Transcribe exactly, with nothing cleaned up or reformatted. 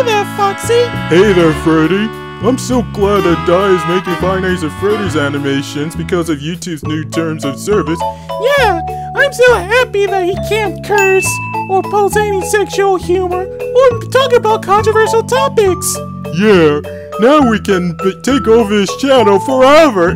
there, Foxy! Hey there, Freddy! I'm so glad that Dai is making Five Nights at Freddy's animations because of YouTube's new terms of service. Yeah, I'm so happy that he can't curse, or post any sexual humor, or talk about controversial topics! Yeah, now we can b take over his channel forever!